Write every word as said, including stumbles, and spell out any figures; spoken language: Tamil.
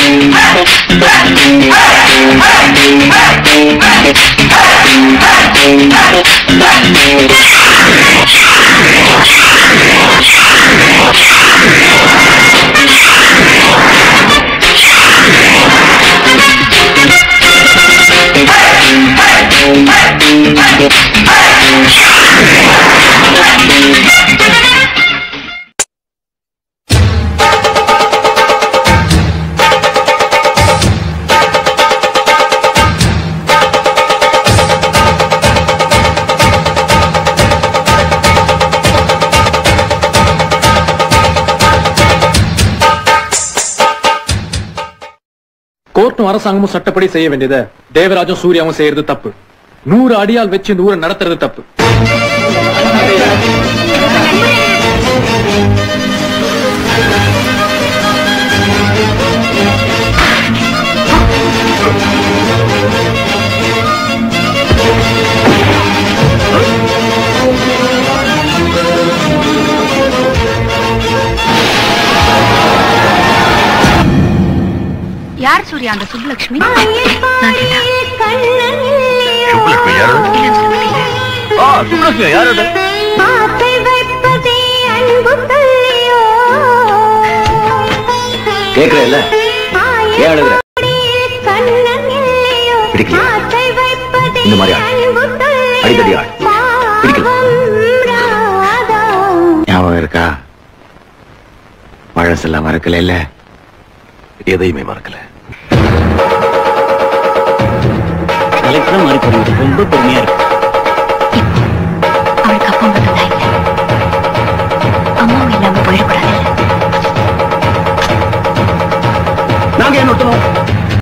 கோர்ட்டும் அரசாங்கமும் சட்டப்படி செய்ய வேண்டியதை தேவராஜும் சூர்யாவும் செய்யறது தப்பு. நூறு அடியால் வச்சு இந்த ஊரை நடத்துறது தப்பு. யார் சூர்யா அந்த சுப்புலட்சுமி? சுப்புலட்சுமி யாரு? சுப்புலட்சுமி யாரு? கேக்குறேல்ல, ஏன் அழுகுற? பிடிக்கல இந்த மாதிரி ஆள், அடிக்கடி ஆள் பிடிக்கல. ஞாபகம் இருக்கா? பழசெல்லாம் மறக்கல இல்ல? எதையுமே மறக்கல. கலெக்டரா மாறி போறது ரொம்ப பெருமையா இருக்கு.